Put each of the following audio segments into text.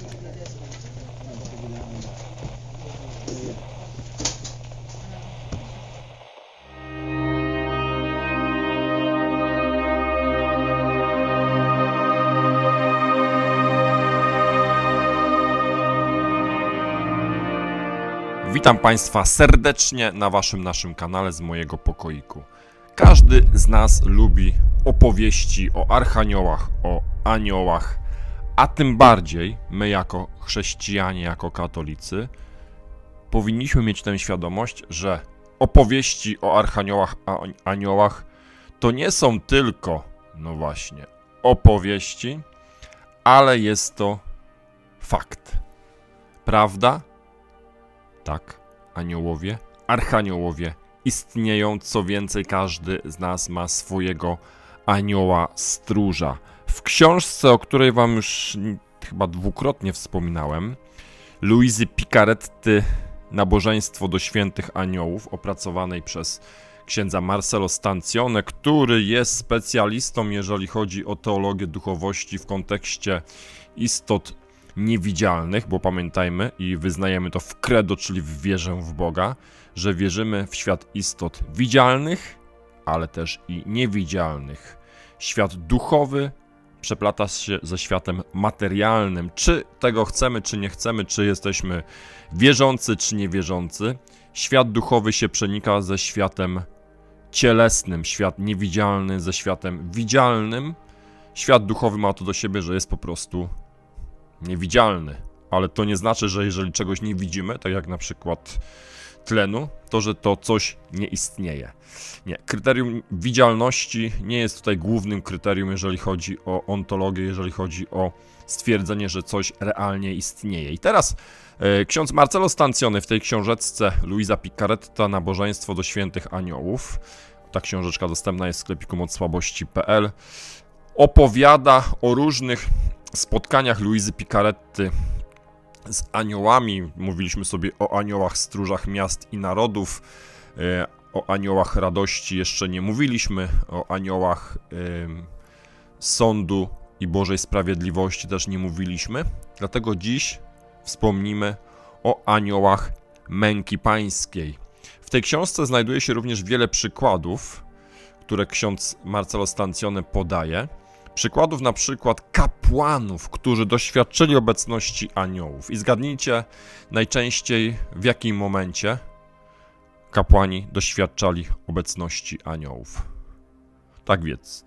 Witam Państwa serdecznie na naszym kanale z mojego pokoiku. Każdy z nas lubi opowieści o archaniołach, o aniołach, a tym bardziej my jako chrześcijanie, jako katolicy powinniśmy mieć tę świadomość, że opowieści o archaniołach, a aniołach to nie są tylko, no właśnie, opowieści, ale jest to fakt. Prawda? Tak, aniołowie, archaniołowie istnieją, co więcej każdy z nas ma swojego anioła stróża. W książce, o której wam już chyba dwukrotnie wspominałem, Luizy Picaretty Nabożeństwo do świętych aniołów, opracowanej przez księdza Marcello Stancione, który jest specjalistą, jeżeli chodzi o teologię duchowości w kontekście istot niewidzialnych, bo pamiętajmy i wyznajemy to w credo, czyli w wierze w Boga, że wierzymy w świat istot widzialnych, ale też i niewidzialnych. Świat duchowy przeplata się ze światem materialnym. Czy tego chcemy, czy nie chcemy, czy jesteśmy wierzący, czy niewierzący, świat duchowy się przenika ze światem cielesnym, świat niewidzialny ze światem widzialnym. Świat duchowy ma to do siebie, że jest po prostu niewidzialny, ale to nie znaczy, że jeżeli czegoś nie widzimy, tak jak na przykład tlenu, to że to coś nie istnieje. Nie, kryterium widzialności nie jest tutaj głównym kryterium, jeżeli chodzi o ontologię, jeżeli chodzi o stwierdzenie, że coś realnie istnieje. I teraz ksiądz Marcello Stancione w tej książeczce Luiza Picaretta Nabożeństwo do świętych aniołów, ta książeczka dostępna jest w sklepiku mocsłabości.pl, opowiada o różnych spotkaniach Luizy Picaretty z aniołami. Mówiliśmy sobie o aniołach stróżach miast i narodów, o aniołach radości jeszcze nie mówiliśmy, o aniołach sądu i Bożej sprawiedliwości też nie mówiliśmy, dlatego dziś wspomnimy o aniołach męki pańskiej. W tej książce znajduje się również wiele przykładów, które ksiądz Marcello Stancione podaje. Przykładów na przykład kapłanów, którzy doświadczyli obecności aniołów. I zgadnijcie najczęściej w jakim momencie kapłani doświadczali obecności aniołów. Tak więc,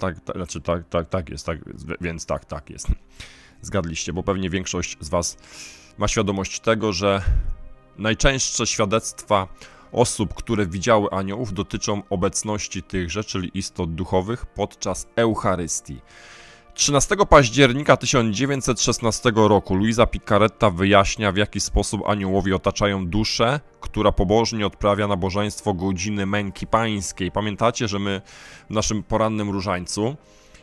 tak jest. Zgadliście, bo pewnie większość z was ma świadomość tego, że najczęstsze świadectwa osób, które widziały aniołów, dotyczą obecności tychże, czyli istot duchowych, podczas Eucharystii. 13 października 1916 roku Luiza Picaretta wyjaśnia, w jaki sposób aniołowie otaczają duszę, która pobożnie odprawia nabożeństwo godziny męki pańskiej. Pamiętacie, że my w naszym porannym różańcu,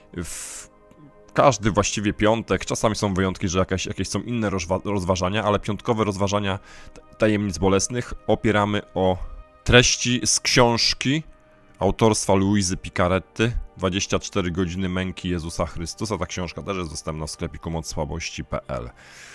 w każdy właściwie piątek, czasami są wyjątki, że jakieś są inne rozważania, ale piątkowe rozważania tajemnic bolesnych opieramy o treści z książki autorstwa Luizy Picaretty 24 godziny męki Jezusa Chrystusa. Ta książka też jest dostępna w sklepiku mocsłabości.pl.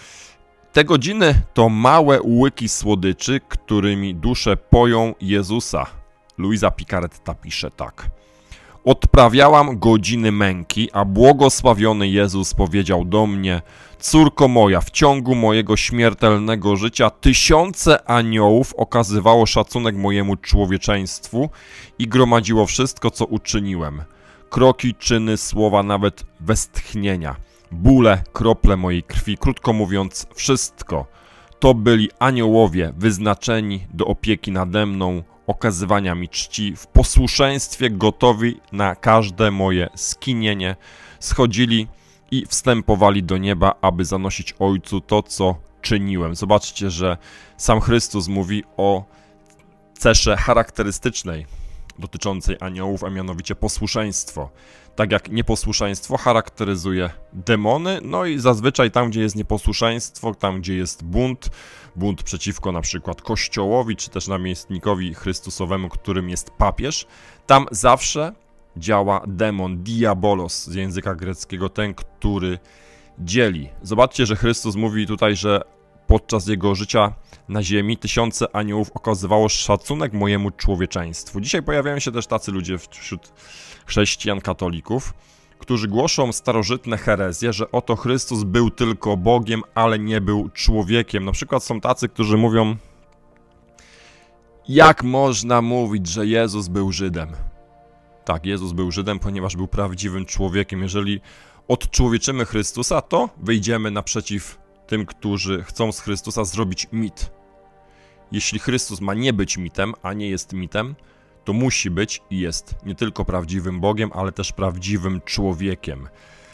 Te godziny to małe łyki słodyczy, którymi dusze poją Jezusa. Luiza Picaretta pisze tak. Odprawiałam godziny męki, a błogosławiony Jezus powiedział do mnie: córko moja, w ciągu mojego śmiertelnego życia tysiące aniołów okazywało szacunek mojemu człowieczeństwu i gromadziło wszystko, co uczyniłem. Kroki, czyny, słowa, nawet westchnienia, bóle, krople mojej krwi, krótko mówiąc wszystko. To byli aniołowie wyznaczeni do opieki nade mną, okazywania mi czci, w posłuszeństwie gotowi na każde moje skinienie, schodzili i wstępowali do nieba, aby zanosić Ojcu to, co czyniłem. Zobaczcie, że sam Chrystus mówi o cesze charakterystycznej dotyczącej aniołów, a mianowicie posłuszeństwo. Tak jak nieposłuszeństwo charakteryzuje demony, no i zazwyczaj tam, gdzie jest nieposłuszeństwo, tam, gdzie jest bunt przeciwko na przykład Kościołowi, czy też namiestnikowi Chrystusowemu, którym jest papież, tam zawsze działa demon, diabolos z języka greckiego, ten, który dzieli. Zobaczcie, że Chrystus mówi tutaj, że podczas Jego życia na ziemi tysiące aniołów okazywało szacunek mojemu człowieczeństwu. Dzisiaj pojawiają się też tacy ludzie wśród chrześcijan, katolików, którzy głoszą starożytne herezje, że oto Chrystus był tylko Bogiem, ale nie był człowiekiem. Na przykład są tacy, którzy mówią: jak można mówić, że Jezus był Żydem? Tak, Jezus był Żydem, ponieważ był prawdziwym człowiekiem. Jeżeli odczłowieczymy Chrystusa, to wyjdziemy naprzeciw tym, którzy chcą z Chrystusa zrobić mit. Jeśli Chrystus ma nie być mitem, a nie jest mitem, to musi być i jest nie tylko prawdziwym Bogiem, ale też prawdziwym człowiekiem.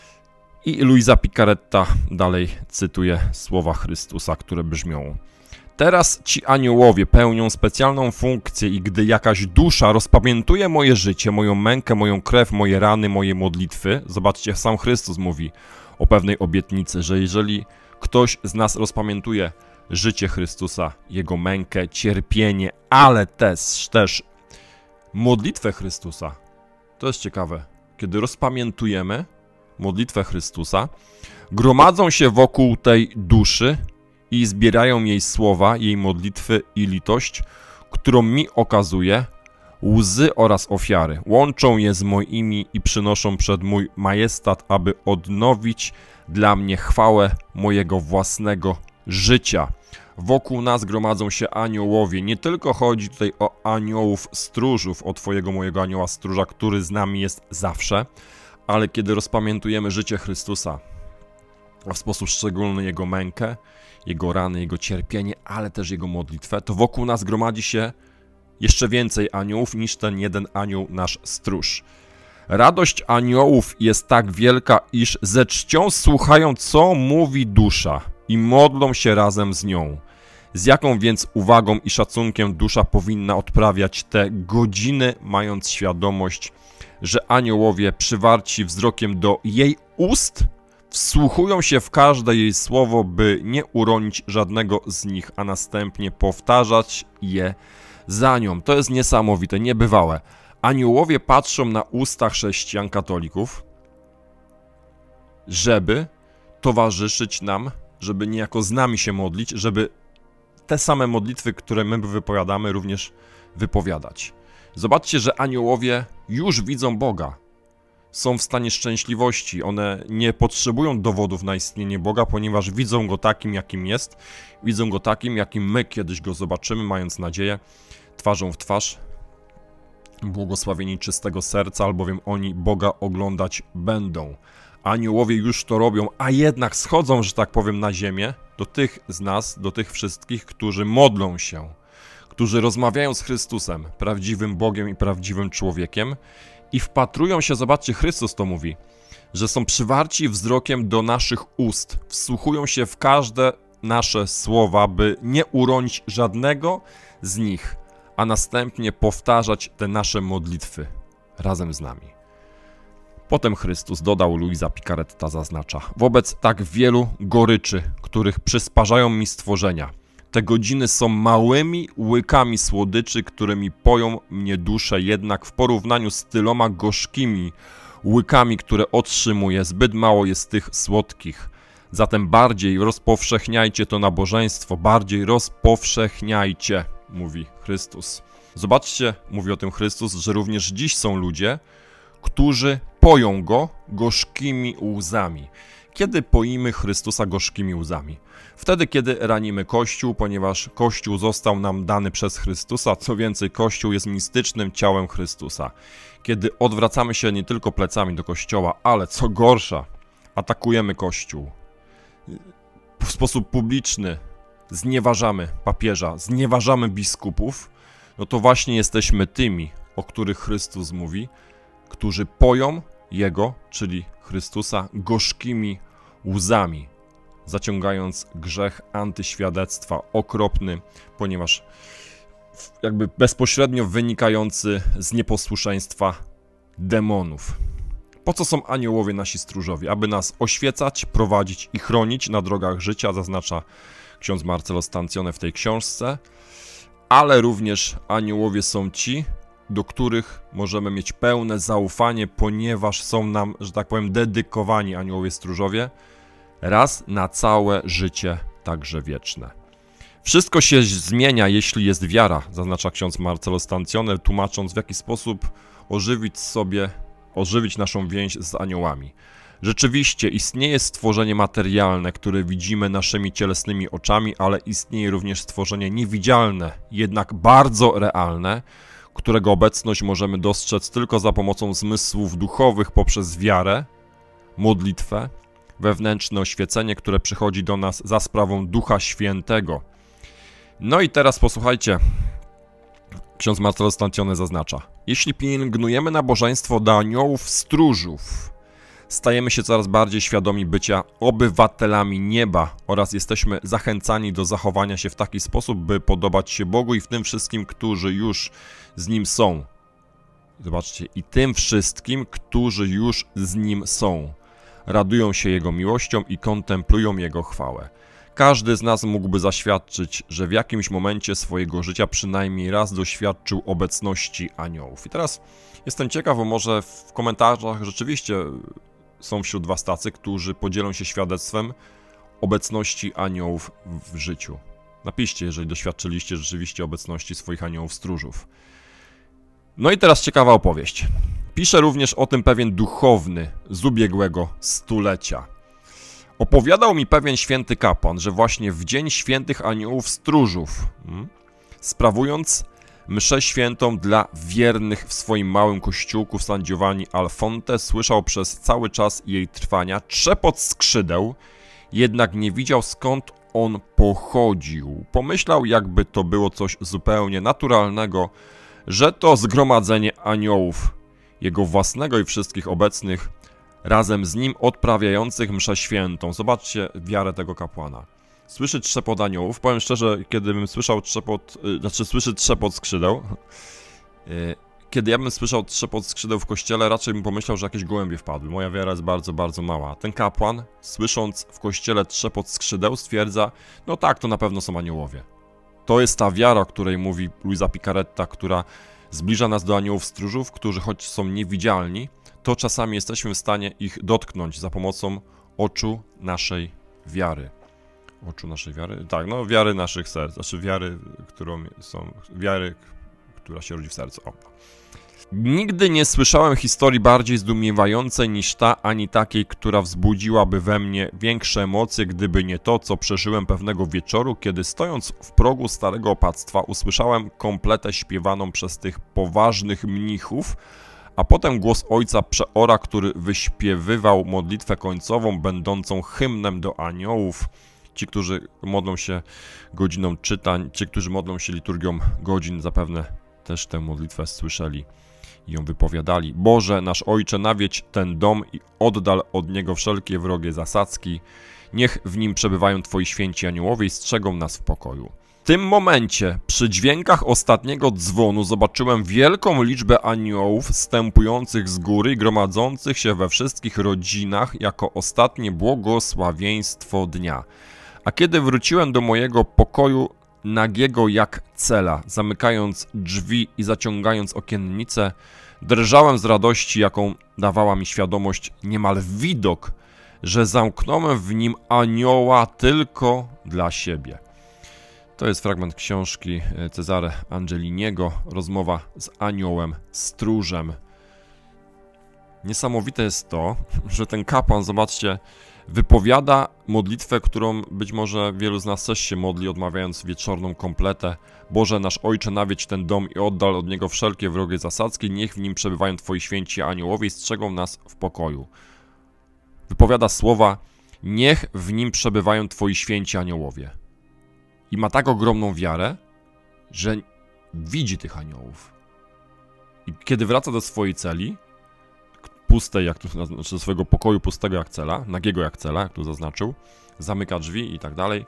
I Luisa Picaretta dalej cytuje słowa Chrystusa, które brzmią: teraz ci aniołowie pełnią specjalną funkcję i gdy jakaś dusza rozpamiętuje moje życie, moją mękę, moją krew, moje rany, moje modlitwy, zobaczcie, sam Chrystus mówi o pewnej obietnicy, że jeżeli ktoś z nas rozpamiętuje życie Chrystusa, Jego mękę, cierpienie, ale też modlitwę Chrystusa. To jest ciekawe. Kiedy rozpamiętujemy modlitwę Chrystusa, gromadzą się wokół tej duszy i zbierają jej słowa, jej modlitwy i litość, którą mi okazuje, łzy oraz ofiary. Łączą je z moimi i przynoszą przed mój majestat, aby odnowić dla mnie chwałę mojego własnego życia. Wokół nas gromadzą się aniołowie. Nie tylko chodzi tutaj o aniołów stróżów, o Twojego, mojego anioła stróża, który z nami jest zawsze, ale kiedy rozpamiętujemy życie Chrystusa, a w sposób szczególny Jego mękę, Jego rany, Jego cierpienie, ale też Jego modlitwę, to wokół nas gromadzi się jeszcze więcej aniołów niż ten jeden anioł, nasz stróż. Radość aniołów jest tak wielka, iż ze czcią słuchają, co mówi dusza i modlą się razem z nią. Z jaką więc uwagą i szacunkiem dusza powinna odprawiać te godziny, mając świadomość, że aniołowie przywarci wzrokiem do jej ust wsłuchują się w każde jej słowo, by nie uronić żadnego z nich, a następnie powtarzać je za nią. To jest niesamowite, niebywałe. Aniołowie patrzą na usta chrześcijan, katolików, żeby towarzyszyć nam, żeby niejako z nami się modlić, żeby te same modlitwy, które my wypowiadamy, również wypowiadać. Zobaczcie, że aniołowie już widzą Boga. Są w stanie szczęśliwości. One nie potrzebują dowodów na istnienie Boga, ponieważ widzą Go takim, jakim jest. Widzą Go takim, jakim my kiedyś Go zobaczymy, mając nadzieję, twarzą w twarz. Błogosławieni czystego serca, albowiem oni Boga oglądać będą. Aniołowie już to robią, a jednak schodzą, że tak powiem, na ziemię do tych z nas, do tych wszystkich, którzy modlą się, którzy rozmawiają z Chrystusem, prawdziwym Bogiem i prawdziwym człowiekiem i wpatrują się, zobaczcie, Chrystus to mówi, że są przywarci wzrokiem do naszych ust, wsłuchują się w każde nasze słowa, by nie uronić żadnego z nich, a następnie powtarzać te nasze modlitwy razem z nami. Potem Chrystus dodał, Luisa Picaretta zaznacza: wobec tak wielu goryczy, których przysparzają mi stworzenia, te godziny są małymi łykami słodyczy, którymi poją mnie duszę, jednak w porównaniu z tyloma gorzkimi łykami, które otrzymuję, zbyt mało jest tych słodkich. Zatem bardziej rozpowszechniajcie to nabożeństwo, bardziej rozpowszechniajcie, mówi Chrystus. Zobaczcie, mówi o tym Chrystus, że również dziś są ludzie, którzy poją Go gorzkimi łzami. Kiedy poimy Chrystusa gorzkimi łzami? Wtedy, kiedy ranimy Kościół, ponieważ Kościół został nam dany przez Chrystusa, co więcej, Kościół jest mistycznym ciałem Chrystusa. Kiedy odwracamy się nie tylko plecami do Kościoła, ale co gorsza, atakujemy Kościół. W sposób publiczny znieważamy papieża, znieważamy biskupów, no to właśnie jesteśmy tymi, o których Chrystus mówi, którzy poją Jego, czyli Chrystusa, gorzkimi łzami, zaciągając grzech antyświadectwa okropny, ponieważ jakby bezpośrednio wynikający z nieposłuszeństwa demonów. Po co są aniołowie nasi stróżowie? Aby nas oświecać, prowadzić i chronić na drogach życia, zaznacza ksiądz Marcelo Stancione w tej książce, ale również aniołowie są ci, do których możemy mieć pełne zaufanie, ponieważ są nam, że tak powiem, dedykowani aniołowie stróżowie, raz na całe życie, także wieczne. Wszystko się zmienia, jeśli jest wiara, zaznacza ksiądz Marcello Stancione, tłumacząc, w jaki sposób ożywić naszą więź z aniołami. Rzeczywiście istnieje stworzenie materialne, które widzimy naszymi cielesnymi oczami, ale istnieje również stworzenie niewidzialne, jednak bardzo realne, którego obecność możemy dostrzec tylko za pomocą zmysłów duchowych poprzez wiarę, modlitwę, wewnętrzne oświecenie, które przychodzi do nas za sprawą Ducha Świętego. No i teraz posłuchajcie, ksiądz Marcello Stancione zaznacza: jeśli pielęgnujemy nabożeństwo do aniołów stróżów, stajemy się coraz bardziej świadomi bycia obywatelami nieba oraz jesteśmy zachęcani do zachowania się w taki sposób, by podobać się Bogu i w tym wszystkim, którzy już z Nim są. Zobaczcie, i tym wszystkim, którzy już z Nim są. Radują się Jego miłością i kontemplują Jego chwałę. Każdy z nas mógłby zaświadczyć, że w jakimś momencie swojego życia przynajmniej raz doświadczył obecności aniołów. I teraz jestem ciekaw, bo może w komentarzach rzeczywiście są wśród was tacy, którzy podzielą się świadectwem obecności aniołów w życiu. Napiszcie, jeżeli doświadczyliście rzeczywiście obecności swoich aniołów stróżów. No i teraz ciekawa opowieść. Pisze również o tym pewien duchowny z ubiegłego stulecia. Opowiadał mi pewien święty kapłan, że właśnie w dzień świętych aniołów stróżów, sprawując mszę świętą dla wiernych w swoim małym kościółku w San Giovanni al Fonte, słyszał przez cały czas jej trwania trzepot skrzydeł, jednak nie widział, skąd on pochodził. Pomyślał, jakby to było coś zupełnie naturalnego, że to zgromadzenie aniołów, jego własnego i wszystkich obecnych, razem z nim odprawiających mszę świętą. Zobaczcie wiarę tego kapłana. Słyszy trzepot aniołów. Powiem szczerze, kiedy bym słyszał słyszy trzepot skrzydeł. Kiedy ja bym słyszał trzepot skrzydeł w kościele, raczej bym pomyślał, że jakieś gołębie wpadły. Moja wiara jest bardzo, bardzo mała. Ten kapłan, słysząc w kościele trzepot skrzydeł, stwierdza: no tak, to na pewno są aniołowie. To jest ta wiara, o której mówi Luisa Picaretta, która zbliża nas do aniołów stróżów, którzy choć są niewidzialni, to czasami jesteśmy w stanie ich dotknąć za pomocą oczu naszej wiary. Oczu naszej wiary? Tak, no wiary naszych serc, znaczy wiary, która się rodzi w sercu. O. Nigdy nie słyszałem historii bardziej zdumiewającej niż ta, ani takiej, która wzbudziłaby we mnie większe emocje, gdyby nie to, co przeżyłem pewnego wieczoru, kiedy stojąc w progu starego opactwa usłyszałem kompletę śpiewaną przez tych poważnych mnichów, a potem głos ojca przeora, który wyśpiewywał modlitwę końcową, będącą hymnem do aniołów. Ci, którzy modlą się godziną czytań, ci, którzy modlą się liturgią godzin, zapewne też tę modlitwę słyszeli i ją wypowiadali. Boże, nasz Ojcze, nawiedź ten dom i oddal od niego wszelkie wrogie zasadzki. Niech w nim przebywają Twoi święci aniołowie i strzegą nas w pokoju. W tym momencie, przy dźwiękach ostatniego dzwonu, zobaczyłem wielką liczbę aniołów wstępujących z góry i gromadzących się we wszystkich rodzinach jako ostatnie błogosławieństwo dnia. A kiedy wróciłem do mojego pokoju, nagiego jak cela, zamykając drzwi i zaciągając okiennice, drżałem z radości, jaką dawała mi świadomość, niemal widok, że zamknąłem w nim anioła tylko dla siebie. To jest fragment książki Cezare Angeliniego, rozmowa z aniołem stróżem. Niesamowite jest to, że ten kapłan, zobaczcie, wypowiada modlitwę, którą być może wielu z nas też się modli, odmawiając wieczorną kompletę. Boże, nasz Ojcze, nawiedź ten dom i oddal od niego wszelkie wrogie zasadzki, niech w nim przebywają Twoi święci aniołowie i strzegą nas w pokoju. Wypowiada słowa: niech w nim przebywają Twoi święci aniołowie. I ma tak ogromną wiarę, że widzi tych aniołów. I kiedy wraca do swojej celi, pustej, jak tu, znaczy do swojego pokoju pustego jak cela, nagiego jak cela, jak tu zaznaczył, zamyka drzwi i tak dalej,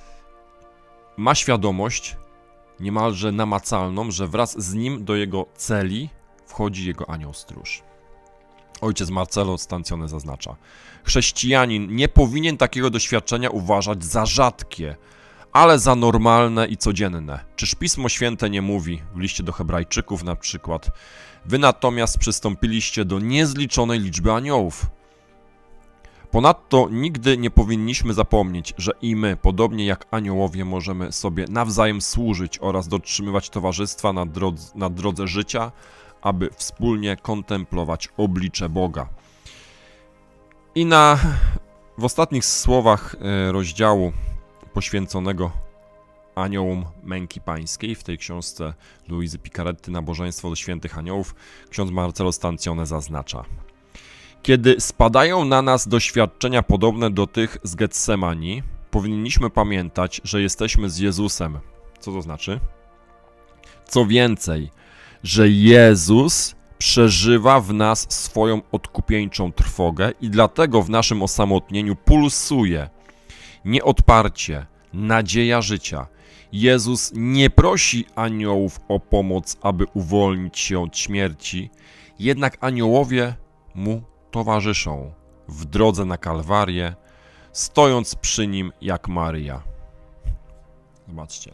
ma świadomość niemalże namacalną, że wraz z nim do jego celi wchodzi jego anioł stróż. Ojciec Marcello Stancione zaznacza: chrześcijanin nie powinien takiego doświadczenia uważać za rzadkie, ale za normalne i codzienne. Czyż Pismo Święte nie mówi, w liście do Hebrajczyków na przykład: wy natomiast przystąpiliście do niezliczonej liczby aniołów. Ponadto nigdy nie powinniśmy zapomnieć, że i my, podobnie jak aniołowie, możemy sobie nawzajem służyć oraz dotrzymywać towarzystwa na drodze życia, aby wspólnie kontemplować oblicze Boga. I w ostatnich słowach rozdziału poświęconego aniołom męki pańskiej, w tej książce Luizy Picaretty Nabożeństwo do świętych aniołów, ksiądz Marcello Stancione zaznacza: kiedy spadają na nas doświadczenia podobne do tych z Getsemani, powinniśmy pamiętać, że jesteśmy z Jezusem. Co to znaczy? Co więcej, że Jezus przeżywa w nas swoją odkupieńczą trwogę i dlatego w naszym osamotnieniu pulsuje nieodparcie nadzieja życia. Jezus nie prosi aniołów o pomoc, aby uwolnić się od śmierci, jednak aniołowie mu towarzyszą w drodze na Kalwarię, stojąc przy nim jak Maryja. Zobaczcie.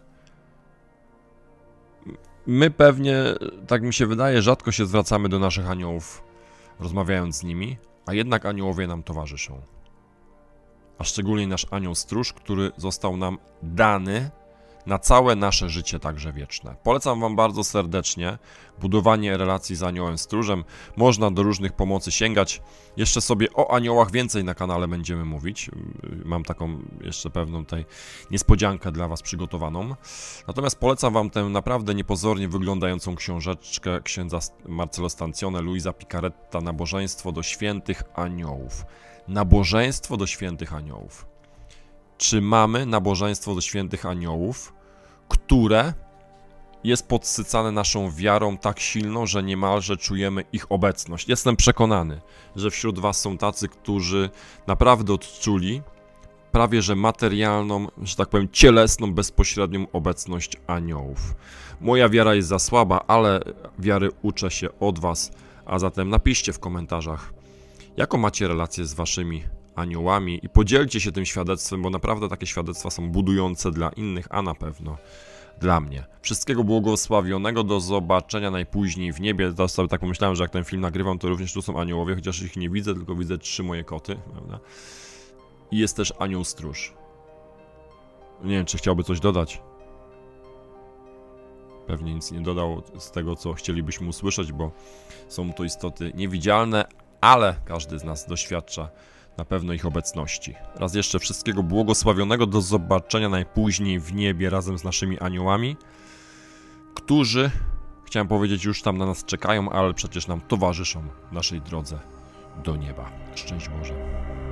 My pewnie, tak mi się wydaje, rzadko się zwracamy do naszych aniołów, rozmawiając z nimi, a jednak aniołowie nam towarzyszą. A szczególnie nasz anioł stróż, który został nam dany na całe nasze życie, także wieczne. Polecam Wam bardzo serdecznie budowanie relacji z aniołem stróżem. Można do różnych pomocy sięgać. Jeszcze sobie o aniołach więcej na kanale będziemy mówić. Mam taką jeszcze pewną tutaj niespodziankę dla Was przygotowaną. Natomiast polecam Wam tę naprawdę niepozornie wyglądającą książeczkę księdza Marcello Stancione, Luisa Picaretta, Nabożeństwo do świętych aniołów. Nabożeństwo do świętych aniołów. Czy mamy nabożeństwo do świętych aniołów, które jest podsycane naszą wiarą tak silną, że niemalże czujemy ich obecność? Jestem przekonany, że wśród Was są tacy, którzy naprawdę odczuli prawie że materialną, że tak powiem cielesną, bezpośrednią obecność aniołów. Moja wiara jest za słaba, ale wiary uczę się od Was, a zatem napiszcie w komentarzach, jaką macie relację z Waszymi aniołami i podzielcie się tym świadectwem, bo naprawdę takie świadectwa są budujące dla innych, a na pewno dla mnie. Wszystkiego błogosławionego, do zobaczenia najpóźniej w niebie. Teraz sobie tak pomyślałem, że jak ten film nagrywam, to również tu są aniołowie, chociaż ich nie widzę, tylko widzę 3 moje koty, prawda? I jest też anioł stróż. Nie wiem, czy chciałby coś dodać. Pewnie nic nie dodał z tego, co chcielibyśmy usłyszeć, bo są to istoty niewidzialne, ale każdy z nas doświadcza na pewno ich obecności. Raz jeszcze wszystkiego błogosławionego, do zobaczenia najpóźniej w niebie razem z naszymi aniołami, którzy, chciałem powiedzieć, już tam na nas czekają, ale przecież nam towarzyszą w naszej drodze do nieba. Szczęść Boże.